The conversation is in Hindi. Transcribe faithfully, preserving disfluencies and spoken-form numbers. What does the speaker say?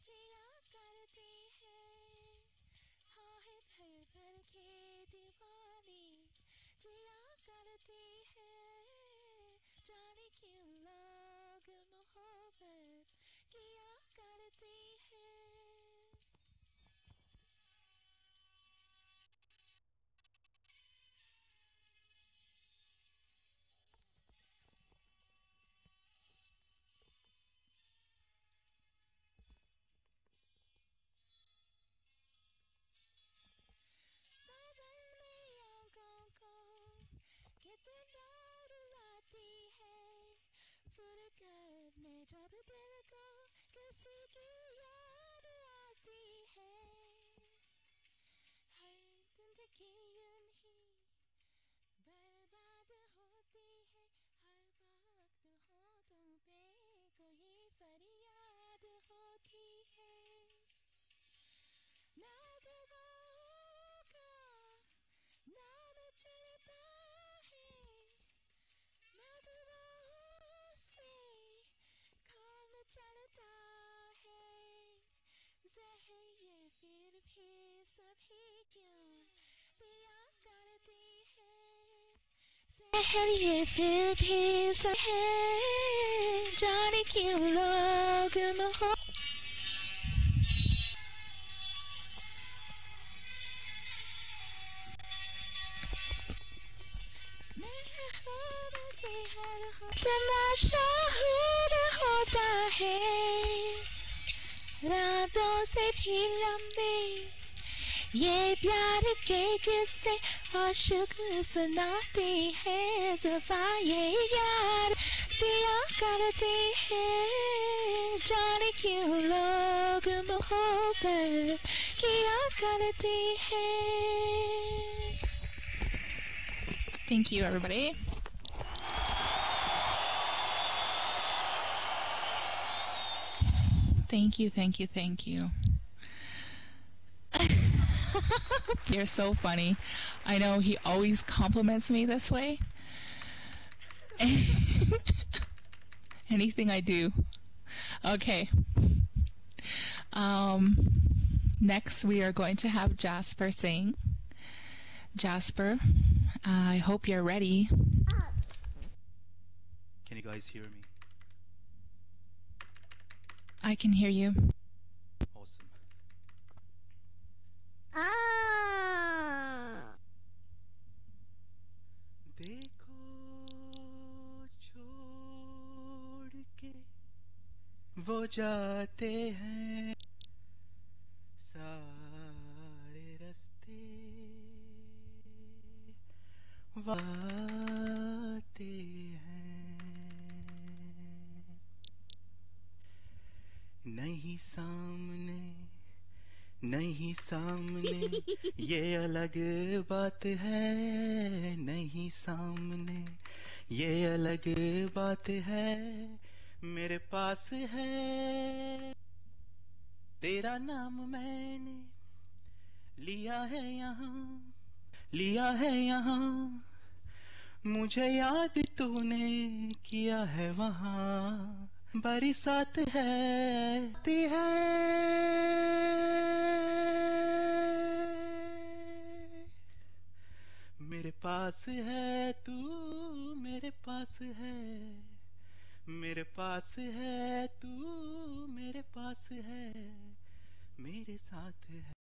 जिया करती है हाँ है भर भर के दीवानी जिया करती है जाने क्यों लोग मोहब्बत किया करती है। सावन में आंखों को कितना रुलाती है फुरकत में जब दिल को किसी की याद आती है हर जिंदगी यूं ही बर्बाद होती है हर वक्त होठों पे कोई फरियाद होती है ना जगहों का नाम चलता है ना दुआओं से काम चलता है जहर ये फिर भी सभी क्यों पिया करती है जहर ये फिर भी सही जाने क्यों लोग मोह से हर हो तमाशा होता है रातों से भी लंबे ये प्यार के किस्से आशिक सुनाते हैं जुबां ये यार दिया करते हैं जाने क्यों लोग मोहब्बत किया करते हैं। Thank you, everybody. Thank you, thank you, thank you. You're so funny. I know he always compliments me this way. Anything I do. Okay. Um, next we are going to have Jasper sing. Jasper, I hope you're ready. Can you guys hear me? I can hear you. Awesome. देखो छोड़ के वो जाते हैं सारे रास्ते वाते हैं नहीं सामने नहीं सामने ये अलग बात है नहीं सामने ये अलग बात है मेरे पास है तेरा नाम मैंने लिया है यहाँ लिया है यहाँ मुझे याद तूने किया है वहाँ बरसात है ती है मेरे पास है तू मेरे पास है मेरे पास है तू मेरे पास है मेरे साथ है।